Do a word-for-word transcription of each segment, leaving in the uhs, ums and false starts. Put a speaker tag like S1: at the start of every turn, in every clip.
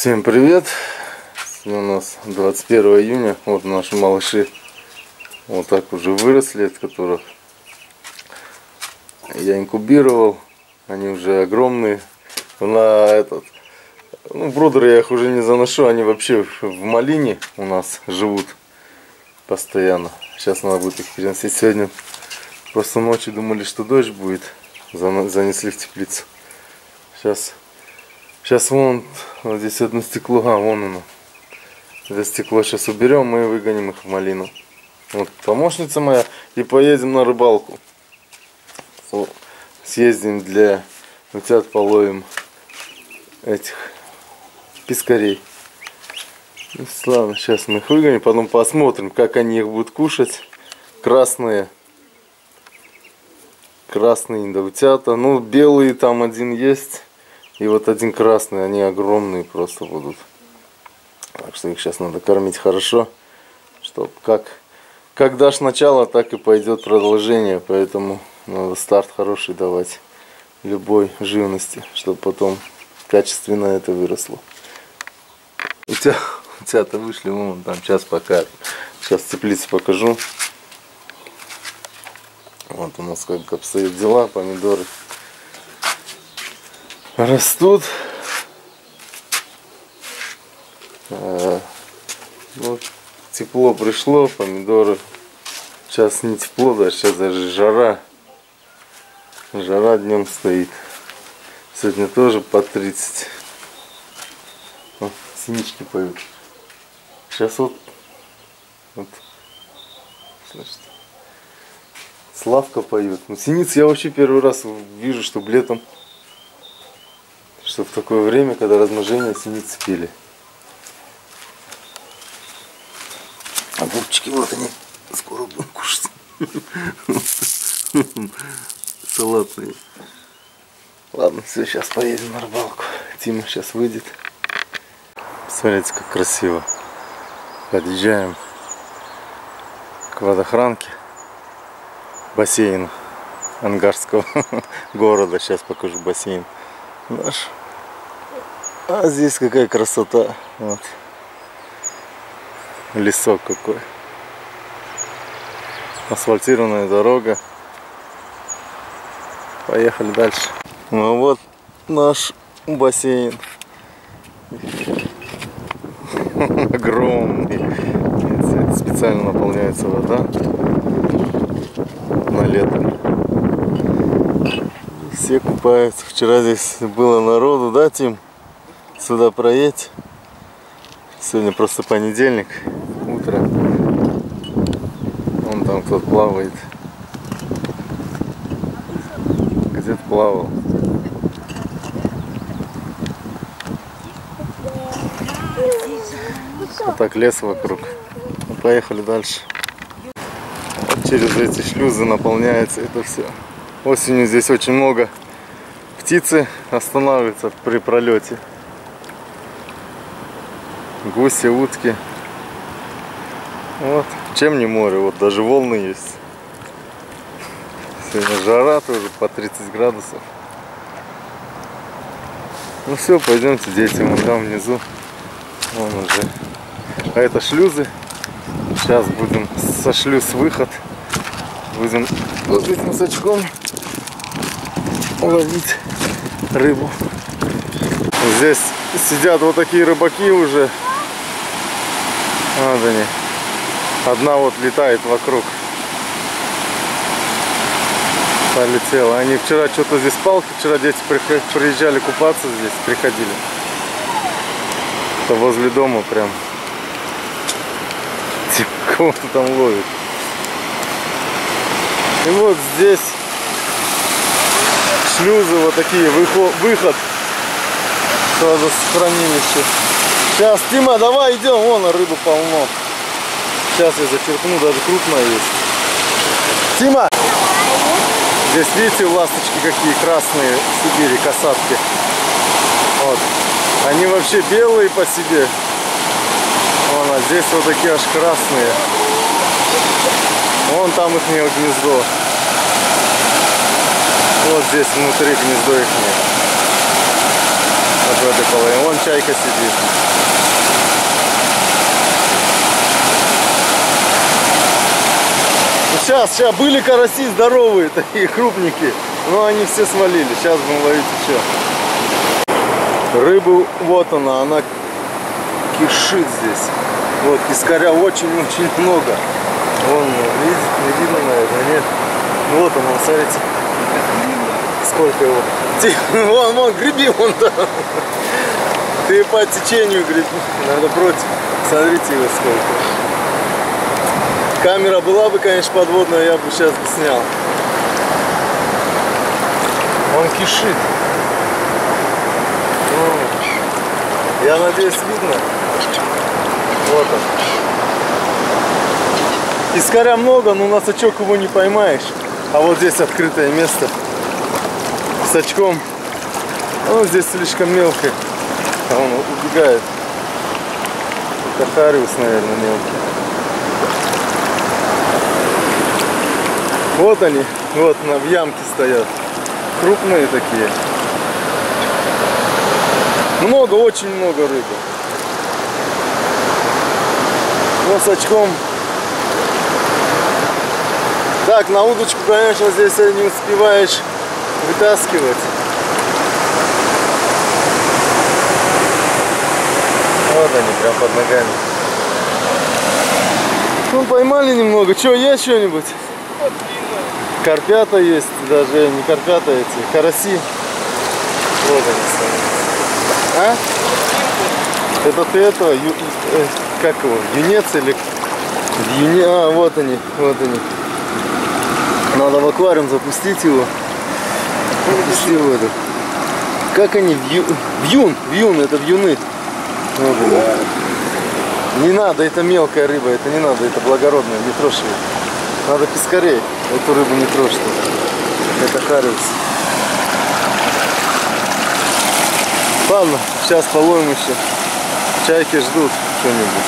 S1: Всем привет! Сегодня у нас двадцать первое июня. Вот наши малыши вот так уже выросли, от которых я инкубировал. Они уже огромные. На этот, ну, бродеры я их уже не заношу, они вообще в малине у нас живут постоянно. Сейчас надо будет их переносить. Сегодня просто ночью думали, что дождь будет, занесли в теплицу. Сейчас Сейчас вон, вот здесь одно стекло, а вон оно. Это стекло сейчас уберем и выгоним их в малину. Вот помощница моя, и поедем на рыбалку. Съездим для утят, половим этих пескарей. Ну, ладно, сейчас мы их выгоним, потом посмотрим, как они их будут кушать. Красные. Красные индоутята. Ну, белые там один есть. И вот один красный, они огромные просто будут. Так что их сейчас надо кормить хорошо. Чтоб как, как дашь начало, так и пойдет продолжение. Поэтому надо старт хороший давать любой живности, чтобы потом качественно это выросло. У тебя, у тебя-то вышли, вон там сейчас пока. Сейчас теплицу покажу. Вот у нас как обстоят дела, помидоры растут. А, вот тепло пришло, помидоры. Сейчас не тепло, да, сейчас даже жара. Жара днем стоит. Сегодня тоже по тридцать. О, синички поют. Сейчас вот, вот слышите, Славка поет. Ну, синиц я вообще первый раз вижу, чтобы летом, что в такое время, когда размножение, синицы пели. Огурчики, вот они, скоро будем кушать. Салатные. Ладно, все, сейчас поедем на рыбалку. Тима сейчас выйдет. Смотрите, как красиво. Подъезжаем к водохранке, бассейну Ангарского города. Сейчас покажу бассейн наш. А здесь какая красота. Вот. Лесок какой. Асфальтированная дорога. Поехали дальше. Ну вот наш бассейн. Огромный. Специально наполняется вода на лето. Все купаются. Вчера здесь было народу, да, Тим? Сюда проедь. Сегодня просто понедельник, утро. Вон там кто-то плавает. Где-то плавал. Вот так лес вокруг. Ну, поехали дальше. Вот через эти шлюзы наполняется это все. Осенью здесь очень много птицы останавливаются при пролете. Гуси, утки. Вот. Чем не море, вот даже волны есть. Сегодня жара тоже по тридцать градусов. Ну все, пойдемте, дети, вон там внизу. Вон уже. А это шлюзы. Сейчас будем со шлюз выход. Будем вот этим сачком ловить рыбу. Здесь сидят вот такие рыбаки уже. Вот они. Одна вот летает вокруг. Полетела. Они вчера что-то здесь палки, вчера дети приезжали купаться здесь, приходили. Это возле дома прям. Типа кого-то там ловит. И вот здесь шлюзы вот такие, выход, выход сразу с хранилища. Сейчас, Тима, давай идем, вон рыбы полно. Сейчас я зачерпну, даже крупная есть. Тима! Здесь, видите, ласточки какие красные в Сибири, касатки. Вот. Они вообще белые по себе. Вон, а здесь вот такие аж красные. Вон там их гнездо. Вот здесь внутри гнездо их. Вот в этой половине. Вон чайка сидит. Сейчас, сейчас были караси здоровые, такие крупники, но они все свалили. Сейчас будем ловить еще. Рыбу, вот она, она кишит здесь. Вот, пескаря очень-очень много. Вон, видите, не видно, наверное, нет. Вот он, смотрите. Сколько его. Вон, вон, греби вон там. Ты по течению греби. Надо против. Смотрите его сколько. Камера была бы, конечно, подводная, я бы сейчас бы снял. Он кишит. Я надеюсь, видно. Вот он. Пескаря много, но на сачок его не поймаешь. А вот здесь открытое место. С очком. Ну, здесь слишком мелко. А он убегает. Кахариус, наверное, мелкий. Вот они. Вот на, в ямке стоят. Крупные такие. Много, очень много рыбы. Но с очком. Так, на удочку, конечно, здесь не успеваешь вытаскивать. Вот они, прям под ногами. Ну, поймали немного. Че, есть что-нибудь? Карпята есть, даже не карпята эти, караси. Вот они стоят. А? Это ты этого, ю, э, как его, юнец или... Юне... А, вот они, вот они. Надо в аквариум запустить его. Запусти в этот. Как они? Вью... Вьюн, вьюн, это вьюны. Вот они. Не надо, это мелкая рыба, это не надо, это благородная, не трожь ее. Надо пескарей, эту рыбу не трожь. Это хариус. Ладно, сейчас половим еще. Чайки ждут что-нибудь.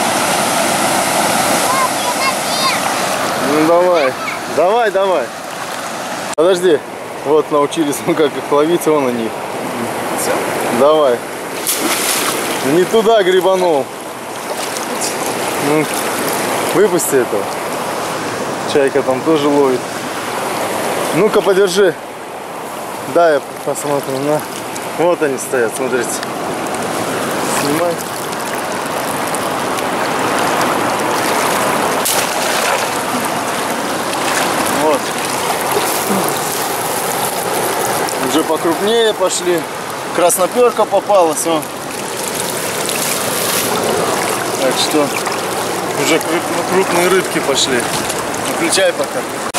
S1: Ну давай. Давай, давай. Подожди. Вот научились, ну как их ловить, вон они. Все? Давай. Не туда грибанул. Ну, выпусти этого. Чайка там тоже ловит. Ну-ка, подержи. Да, я посмотрю на... Вот они стоят, смотрите. Снимай. Вот. Уже покрупнее пошли. Красноперка попалась. О. Так что уже крупные рыбки пошли. Включай пока.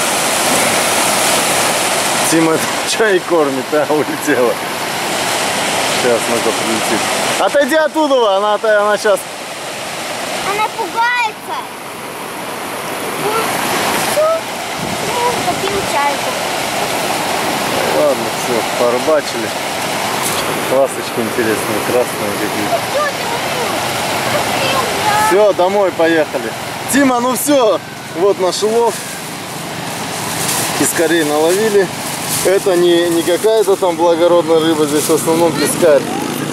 S1: Тима чай кормит, а улетела. Сейчас ну-ка прилетит. Отойди оттуда, она, она сейчас.
S2: Она пугается. Попил чайку.
S1: Ладно, все, порыбачили. Ласточки интересные, красные какие-то. Все, домой поехали. Тима, ну все, вот наш улов. Пескарей наловили. Это не, не какая-то там благородная рыба, здесь в основном пескарь.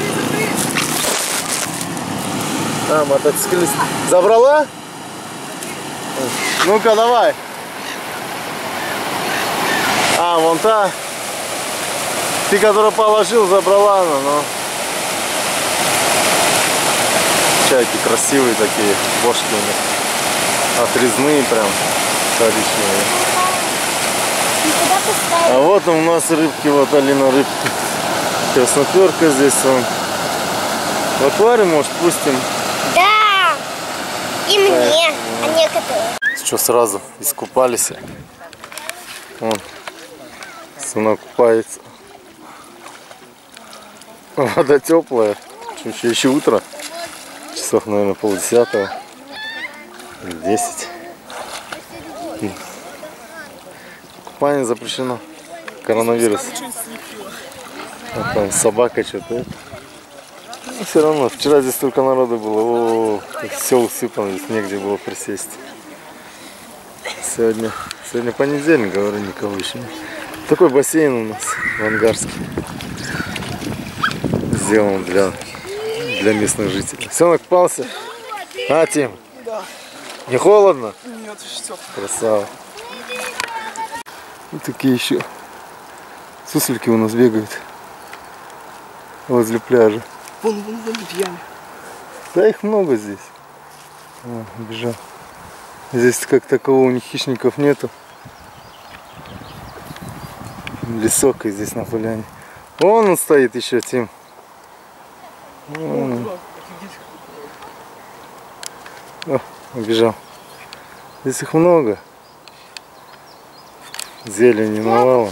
S1: А, мотоциклист. Забрала? Ну-ка, давай. А, вон та. Ты, которую положил, забрала она, но... Чайки красивые такие, бошки у них. Отрезные прям, коричневые. А вот у нас рыбки, вот Алина рыбки. Красноперка здесь он. В аквариум, может, пустим?
S2: Да! И так, мне, а некоторые.
S1: Что, сразу искупались? Вон, сына купается. Вода теплая. Еще, еще утро. Часов, наверное, полдесятого. Десять. Купание запрещено. Коронавирус. А там собака что-то. Ну, все равно. Вчера здесь только народу было. О, все усыпано. Здесь негде было присесть. Сегодня, сегодня понедельник, говорю, никого еще нет. Такой бассейн у нас в Ангарске. сделан для, для местных жителей. Сынок купался? А, Тим?
S3: Да.
S1: Не холодно?
S3: Нет, что?
S1: Красава. Вот такие еще суслики у нас бегают возле пляжа.
S3: Вон, вон, вон, в яме.
S1: Да их много здесь. О, бежал. Здесь как такового у них хищников нету. Лесок и здесь на поляне. Вон он стоит еще, Тим. Вон. О, убежал. Здесь их много. Зелени навалом.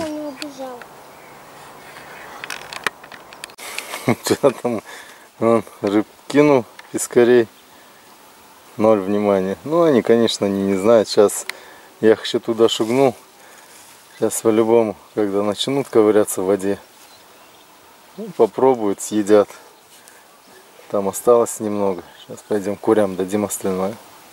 S1: Что там? Он рыб кинул, пескарей. Ноль внимания. Ну, они, конечно, они не знают. Сейчас я их еще туда шугнул. Сейчас по-любому, когда начнут ковыряться в воде, ну, попробуют, съедят. Там осталось немного. Сейчас пойдем курям, дадим остальное.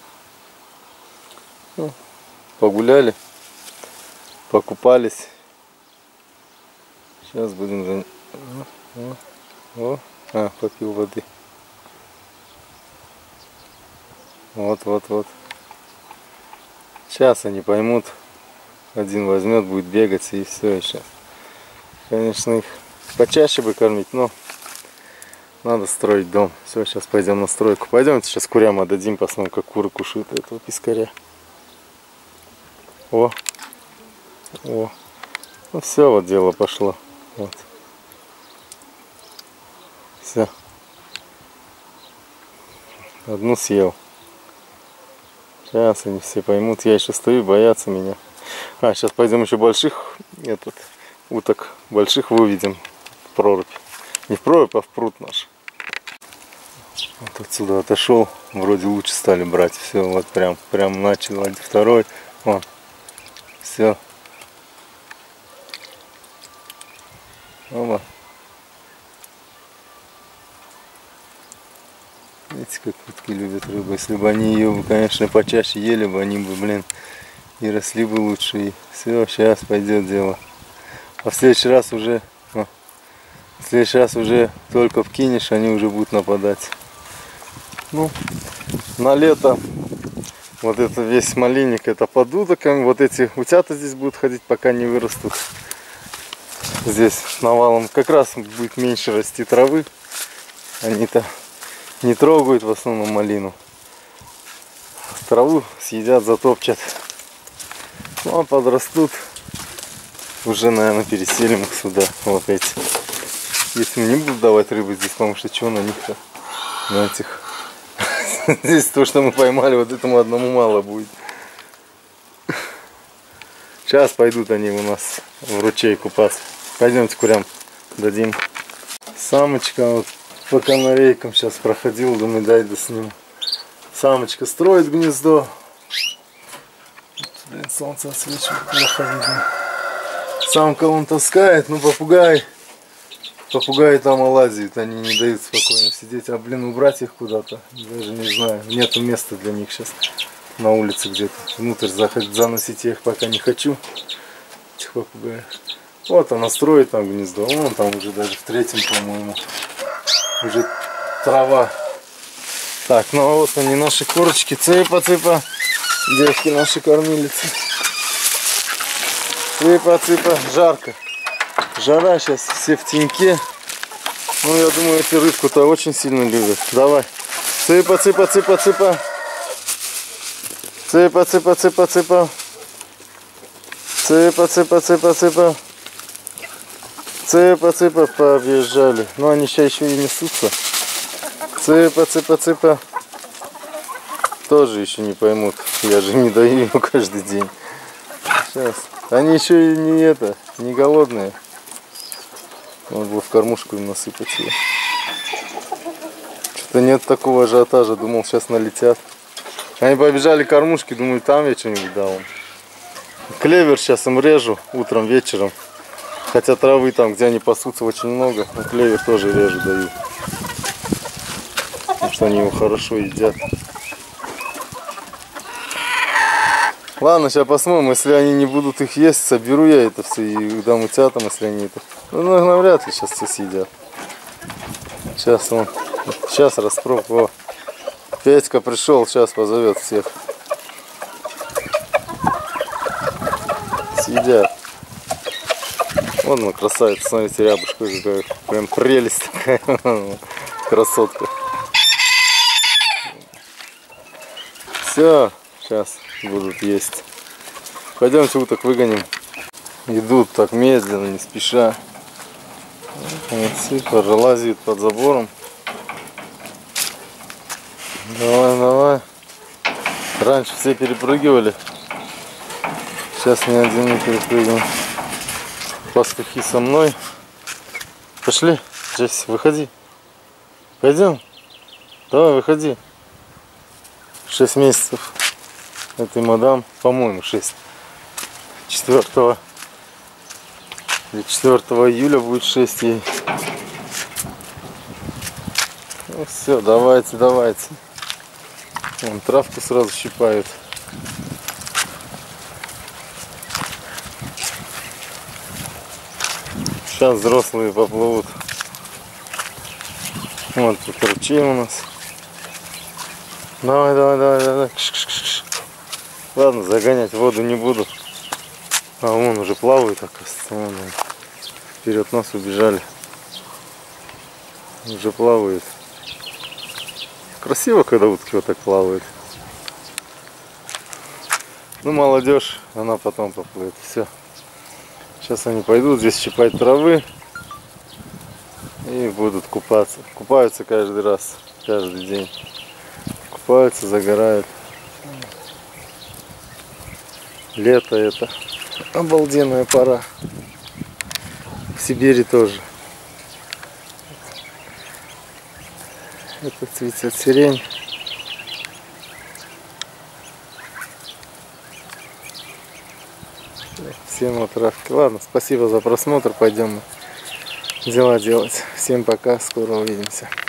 S1: Ну, погуляли, покупались. Сейчас будем за... О, о, а, попил воды. Вот, вот, вот. Сейчас они поймут. Один возьмет, будет бегать и все. И сейчас. Конечно, их почаще бы кормить, но надо строить дом. Все, сейчас пойдем на стройку. Пойдемте сейчас курям отдадим, посмотрим, как куры кушают этого пескаря. О, о. Ну все, вот дело пошло. Вот. Все. Одну съел. Сейчас они все поймут. Я еще стою, боятся меня. А, сейчас пойдем еще больших этот, уток больших выведем в прорубь. Не в прорубь, а в пруд наш. Вот отсюда отошел. Вроде лучше стали брать. Все, вот прям, прям начал один, второй. Вон. Все. Оба. Видите, как утки любят рыбу. Если бы они ее, конечно, почаще ели бы, они бы, блин, и росли бы лучше. И все, сейчас пойдет дело. А в следующий раз уже, а, в следующий раз уже только вкинешь, они уже будут нападать. Ну, на лето вот это весь малинник, это под удоками. Вот эти утята здесь будут ходить, пока не вырастут. Здесь навалом как раз будет меньше расти травы. Они-то не трогают в основном малину. Траву съедят, затопчат. Ну а подрастут, уже, наверное, переселим их сюда. Вот эти. Если не будут давать рыбу здесь, потому что что на них-то? На этих. Здесь то, что мы поймали, вот этому одному мало будет. Сейчас пойдут они у нас в ручей купаться. Пойдемте курям дадим. Самочка вот по канарейкам сейчас проходил, думаю, дай да сниму. Самочка строит гнездо. Блин, солнце освечивает, плохо видно. Самка он таскает, ну попугай. Попугаи там олазят, они не дают спокойно сидеть. А блин, убрать их куда-то, даже не знаю. Нету места для них сейчас на улице где-то. Внутрь заходить, заносить я их пока не хочу. Этих попугаев. Вот она строит там гнездо. Вон там уже даже в третьем, по-моему. Уже трава. Так, ну а вот они, наши курочки. Цыпа, цыпа. Девки наши кормилицы. Цыпа, цыпа. Жарко. Жара сейчас, все в теньке. Ну, я думаю, эти рыбку-то очень сильно любят. Давай. Цыпа, цыпа, цыпа, цыпа. Цыпа, цыпа, цыпа, цыпа. Цыпа, цыпа, цыпа, цыпа. Цыпа, цыпа, побежали. Но они сейчас еще и несутся. Цыпа, цыпа, цыпа. Тоже еще не поймут. Я же не даю ему каждый день. Сейчас. Они еще и не это, не голодные. Надо было в кормушку им насыпать ее. Что-то нет такого ажиотажа. Думал, сейчас налетят. Они побежали к кормушке, думаю, там я что-нибудь дал. Клевер сейчас им режу утром, вечером. Хотя травы там, где они пасутся, очень много. Но клевер тоже режу, даю. Потому что они его хорошо едят. Ладно, сейчас посмотрим, если они не будут их есть, соберу я это все и дам утятам, если они это... Ну, навряд ли сейчас все съедят. Сейчас он, сейчас распробовал. Петька пришел, сейчас позовет всех. Сидят. Вон она красавица, смотрите, рябушка какая. Прям прелесть такая. Красотка. Все, сейчас будут есть. Пойдемте уток выгоним. Идут так медленно, не спеша. Молодцы, лазят под забором. Давай, давай. Раньше все перепрыгивали. Сейчас ни один не перепрыгнул. Пастухи со мной. Пошли, Джесси, выходи. Пойдем. Давай, выходи. Шесть месяцев. Этой мадам, по-моему, шесть. Четвертого или четвертого июля будет шесть ей. Ну все, давайте, давайте. Вон, травку сразу щипают. Сейчас взрослые поплывут. Вот тут ручей у нас. Давай, давай, давай, давай. Кш -кш -кш -кш. Ладно, загонять в воду не буду. А вон уже плавают, оказывается. Вон, вон. Вперед нас убежали. Уже плавают. Красиво, когда утки вот так плавают. Ну, молодежь, она потом поплывет. Все. Сейчас они пойдут здесь щипать травы и будут купаться. Купаются каждый раз, каждый день. Купаются, загорают. Лето это обалденная пора. В Сибири тоже. Это цветет сирень. Всем на травке. Ладно, спасибо за просмотр. Пойдем дела делать. Всем пока, скоро увидимся.